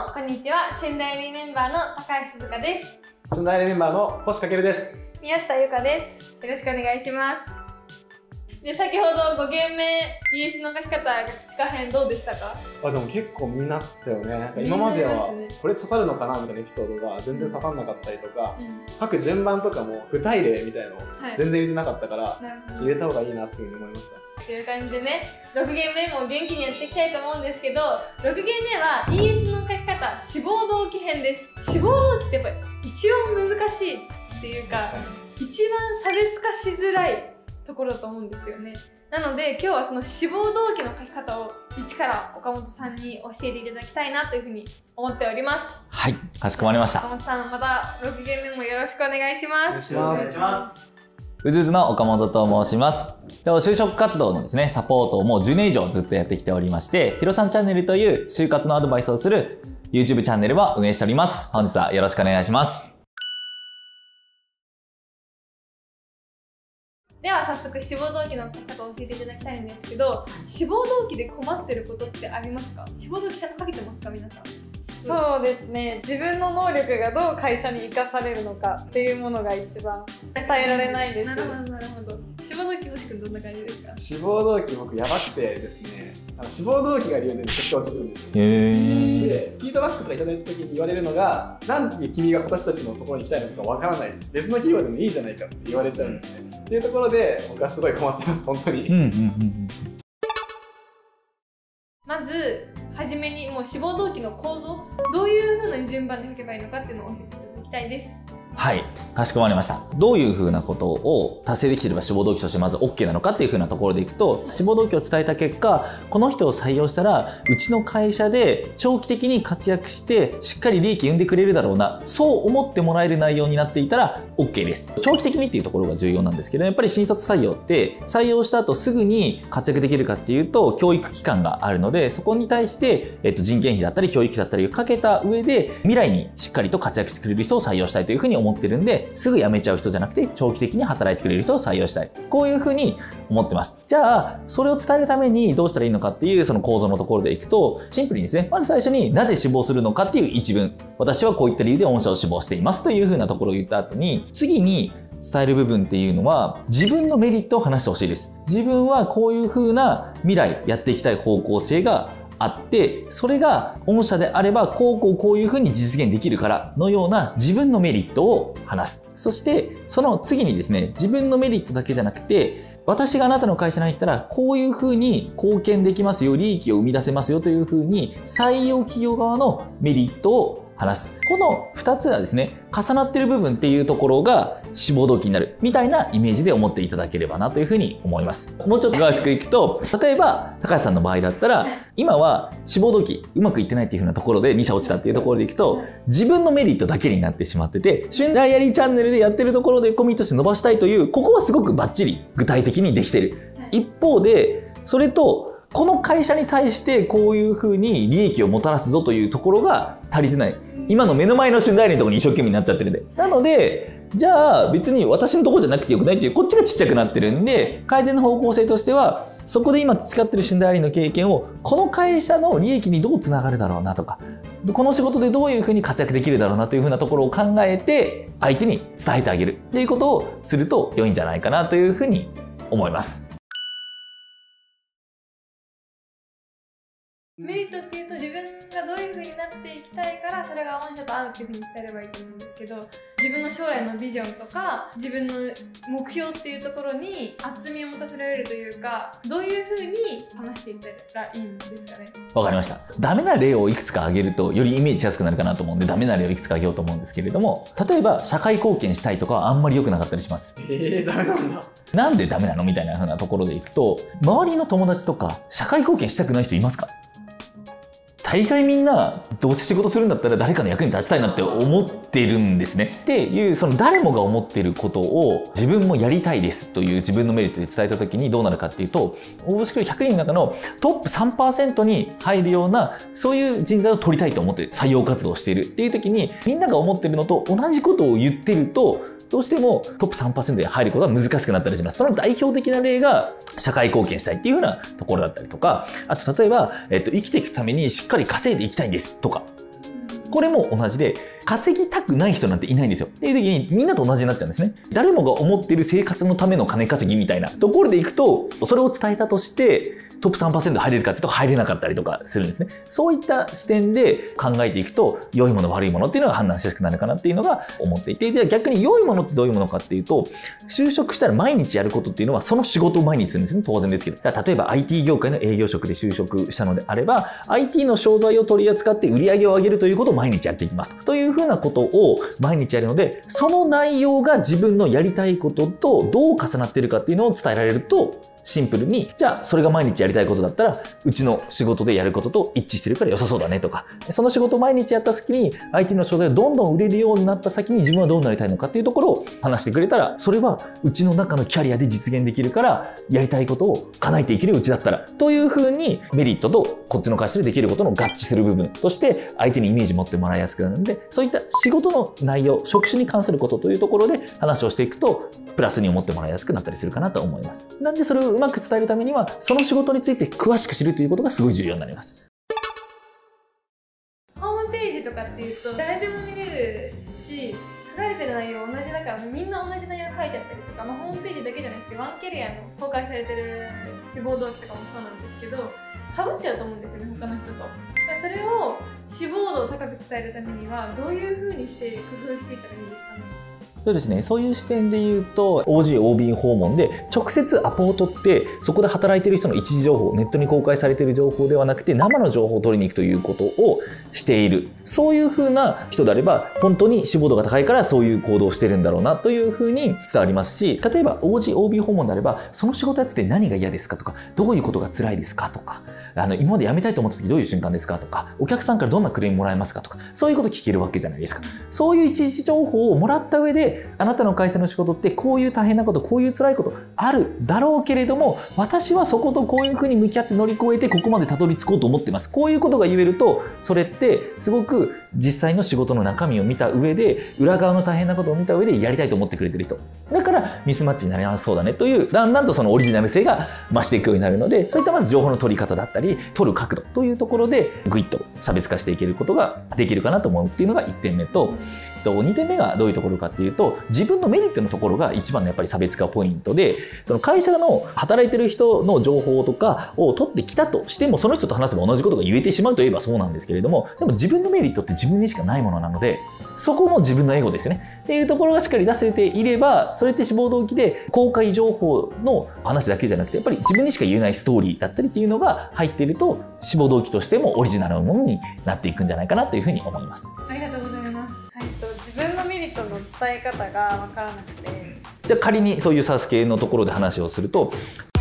こんにちは。旬ダイアリーメンバーの高橋鈴香です。 旬ダイアリーメンバーの星翔です。 宮下由香です。 よろしくお願いします。で、先ほど5ゲーム目 ES の書き方が口可編どうでしたか？ でも結構見になったよね。今まではこれ刺さるのかなみたいなエピソードが全然刺さんなかったりとか、書く順番とかも具体例みたいなのを全然入れてなかったから、入れた方がいいなっていうふうに思いました。 という感じでね、6ゲーム目も元気にやっていきたいと思うんですけど、6ゲーム目は ES の書き方志望動機編です。志望動機ってやっぱり一番難しいっていうか、一番差別化しづらいところだと思うんですよね。なので今日はその志望動機の書き方を一から岡本さんに教えていただきたいなというふうに思っております。 はい、かしこまりました。 岡本さん、また6ゲーム目もよろしくお願いします。 よろしくお願いします。 うずうずの岡本と申します。就職活動のですね、サポートをもう10年以上ずっとやってきておりまして、ひろさんチャンネルという就活のアドバイスをする YouTube チャンネルを運営しております。本日はよろしくお願いします。 では早速志望動機の書き方を教えていただきたいんですけど、志望動機で困ってることってありますか？志望動機ちゃんと書けてますか、皆さん？ そうですね、自分の能力がどう会社に生かされるのかっていうものが一番伝えられないです。 なるほどなるほど。志望動機、星君どんな感じですか？ 志望動機僕やばくてですね、志望動機が理由でめちゃくちゃ落ちるんですよ。で、フィードバックとかいただいた時に言われるのが、なんで君が私たちのところに来たいのかわからない、別の企業でもいいじゃないかって言われちゃうんですね。っていうところで僕はすごい困ってます、本当に。 まずはじめにもう志望動機の構造、どういう風な順番で書けばいいのかっていうのを教えていただきたいです。 はい、かしこまりました。どういうふうなことを達成できていれば志望動機としてまず OK なのかっていうふうなところでいくと、志望動機を伝えた結果、この人を採用したらうちの会社で長期的に活躍してしっかり利益生んでくれるだろうな、そう思ってもらえる内容になっていたら OK です。長期的にっていうところが重要なんですけど、やっぱり新卒採用って採用した後すぐに活躍できるかっていうと教育期間があるので、そこに対して、人件費だったり教育費だったりをかけた上で未来にしっかりと活躍してくれる人を採用したいというふうに思ってるんで、すぐ辞めちゃう人じゃなくて長期的に働いてくれる人を採用したい、こういうふうに思ってます。じゃあそれを伝えるためにどうしたらいいのかっていうその構造のところでいくと、シンプルにですね、まず最初になぜ志望するのかっていう一文、私はこういった理由で御社を志望していますというふうなところを言った後に、次に伝える部分っていうのは自分のメリットを話してほしいです。自分はこういうふうな未来やっていきたい方向性があって、それが御社であればこういうふうに実現できるからのような自分のメリットを話す。そしてその次にですね、自分のメリットだけじゃなくて、私があなたの会社に入ったらこういうふうに貢献できますよ、利益を生み出せますよというふうに採用企業側のメリットを話す。この2つがですね、重なっている部分っていうところが志望動機になるみたいなイメージで思っていただければなというふうに思います。もうちょっと詳しくいくと、例えば高橋さんの場合だったら、今は志望動機うまくいってないっていうふうなところで2社落ちたっていうところでいくと、自分のメリットだけになってしまってて、旬ダイアリーチャンネルでやってるところでコミットして伸ばしたいという、ここはすごくバッチリ具体的にできてる。一方でそれとこの会社に対してこういうふうに利益をもたらすぞというところが足りてない。今の目の前の旬ダイアリーのところに一生懸命になっちゃってるんで。なので、じゃあ別に私のところじゃなくてよくないっていう、こっちがちっちゃくなってるんで、改善の方向性としては、そこで今培ってる旬ダイアリーの経験をこの会社の利益にどうつながるだろうなとか、この仕事でどういうふうに活躍できるだろうなというふうなところを考えて相手に伝えてあげるっていうことをすると良いんじゃないかなというふうに思います。 メリットっていうと、自分がどういう風になっていきたいから、それが御社と合うっていう風に伝えればいいと思うんですけど、自分の将来のビジョンとか自分の目標っていうところに厚みを持たせられるというか、どういう風に話していったらいいんですかね。 わかりました。ダメな例をいくつか挙げるとよりイメージしやすくなるかなと思うんで、ダメな例をいくつか挙げようと思うんですけれども、例えば社会貢献したいとかはあんまり良くなかったりします。 ダメなんだ。 なんでダメなのみたいな風なところでいくと、周りの友達とか社会貢献したくない人いますか？大概みんなどうせ仕事するんだったら誰かの役に立ちたいなって思ってるんですね。っていう、その誰もが思っていることを自分もやりたいですという自分のメリットで伝えた時にどうなるかっていうと、応募してくる100人の中のトップ 3% に入るようなそういう人材を取りたいと思って採用活動をしているっていう時に、みんなが思ってるのと同じことを言ってるとどうしてもトップ 3% に入ることは難しくなったりします。その代表的な例が社会貢献したいっていう風なところだったりとか、あと例えば、生きていくためにしっかり稼いでいきたいんですとか、 これも同じで、稼ぎたくない人なんていないんですよ。っていう時にみんなと同じになっちゃうんですね。誰もが思っている生活のための金稼ぎみたいなところでいくと、それを伝えたとしてトップ 3% 入れるかっていうと入れなかったりとかするんですね。そういった視点で考えていくと、良いもの悪いものっていうのが判断しやすくなるかなっていうのが思っていて、じゃあ逆に良いものってどういうものかっていうと、就職したら毎日やることっていうのはその仕事を毎日するんですね。当然ですけど。だから例えば IT 業界の営業職で就職したのであれば、IT の商材を取り扱って売り上げを上げるということを毎日やっていきますというふうなことを毎日やるので、その内容が自分のやりたいこととどう重なっているかっていうのを伝えられると、シンプルに、じゃあそれが毎日やりたいことだったら、うちの仕事でやることと一致してるから良さそうだねとか、その仕事を毎日やった先に IT の商材をどんどん売れるようになった先に自分はどうなりたいのかっていうところを話してくれたら、それはうちの中のキャリアで実現できるから、やりたいことを叶えていけるうちだったら、というふうにメリットとこっちの会社でできることの合致する部分として相手にイメージ持ってもらいやすくなるので、そういった仕事の内容、職種に関することというところで話をしていくと、プラスに思ってもらいやすくなったりするかなと思います。なんでそれをうまく伝えるためには、その仕事について詳しく知るということがすごい重要になります。 ホームページとかっていうと誰でも見れるし、書かれてる内容同じだからみんな同じ内容書いてあったりとか、ホームページだけじゃなくてワンキャリアの公開されてる志望動機とかもそうなんですけど、かぶっちゃうと思うんですよね、他の人と。それを志望度を高く伝えるためにはどういう風にして工夫していったらいいですかね。 そうですね、そういう視点で言うと OG、OB 訪問で直接アポを取ってそこで働いている人の一時情報、ネットに公開されている情報ではなくて生の情報を取りに行くということをしている、そういう風な人であれば本当に志望度が高いからそういう行動をしてるんだろうなという風に伝わりますし、例えば OG、OB 訪問であればその仕事やってて何が嫌ですかとか、どういうことが辛いですかとか、今まで辞めたいと思った時どういう瞬間ですかとか、お客さんからどんなクレームもらえますかとか、そういうこと聞けるわけじゃないですか。そういう一時情報をもらった上で、あなたの会社の仕事ってこういう大変なこと、こういう辛いことあるだろうけれども、私はそことこういうふうに向き合って乗り越えてここまでたどり着こうと思ってます。こういうことが言えると、それってすごく実際の仕事の中身を見た上で、裏側の大変なことを見た上でやりたいと思ってくれてる人だからミスマッチになりやすそうだねという、だんだんとそのオリジナル性が増していくようになるので、そういったまず情報の取り方だったり取る角度というところでグイッと差別化していけることができるかなと思うっていうのが1点目と、2点目がどういうところかっていうと、自分のメリットのところが一番のやっぱり差別化ポイントで、その会社の働いてる人の情報とかを取ってきたとしても、その人と話せば同じことが言えてしまうといえばそうなんですけれども、でも自分のメリットって自分にしかないものなので、そこも自分のエゴですよねっていうところがしっかり出せていれば、それって志望動機で公開情報の話だけじゃなくて、やっぱり自分にしか言えないストーリーだったりっていうのが入っていると、志望動機としてもオリジナルのものになっていくんじゃないかなというふうに思います。 ありがとうございます。 自分のメリットの伝え方が分からなくて、 じゃあ仮にそういうサスケのところで話をすると、